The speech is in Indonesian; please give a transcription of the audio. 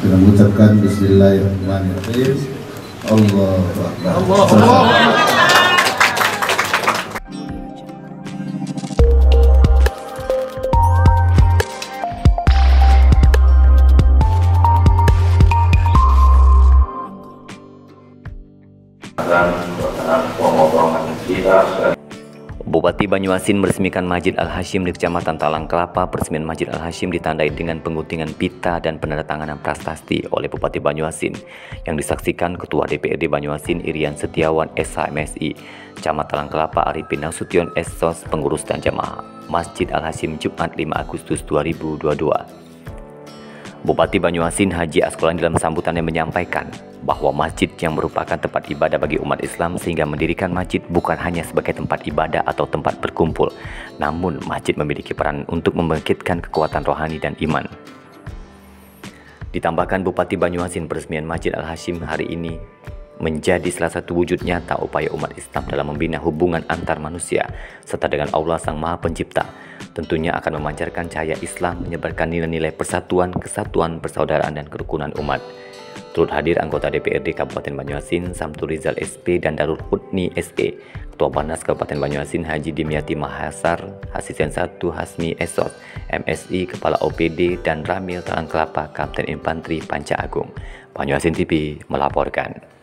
dengan mengucapkan Bismillahirrahmanirrahim. Allahu Akbar. Bupati Banyuasin meresmikan Masjid Al-Hasyim di Kecamatan Talang Kelapa. Peresmian Masjid Al-Hasyim ditandai dengan pengguntingan pita dan penandatanganan prasasti oleh Bupati Banyuasin yang disaksikan Ketua DPRD Banyuasin Irian Setiawan SHMSI, Camat Talang Kelapa Arifin Nasution SSOS, pengurus dan jamaah Masjid Al-Hasyim Jumat 5 Agustus 2022. Bupati Banyuasin Haji Askolan dalam sambutannya menyampaikan bahwa masjid yang merupakan tempat ibadah bagi umat Islam, sehingga mendirikan masjid bukan hanya sebagai tempat ibadah atau tempat berkumpul, namun masjid memiliki peran untuk membangkitkan kekuatan rohani dan iman. Ditambahkan Bupati Banyuasin, peresmian Masjid Al-Hasyim hari ini menjadi salah satu wujud nyata upaya umat Islam dalam membina hubungan antar manusia serta dengan Allah Sang Maha Pencipta. Tentunya akan memancarkan cahaya Islam, menyebarkan nilai-nilai persatuan, kesatuan, persaudaraan, dan kerukunan umat. Turut hadir anggota DPRD Kabupaten Banyuasin Samsul Rizal SP dan Darul Hudni SE, Ketua Banas Kabupaten Banyuasin Haji Dimyati Mahasar, Asisten 1 Hasmi Esos, MSI Kepala OPD, dan Ramil Talang Kelapa Kapten Infanteri Panca Agung. Banyuasin TV melaporkan.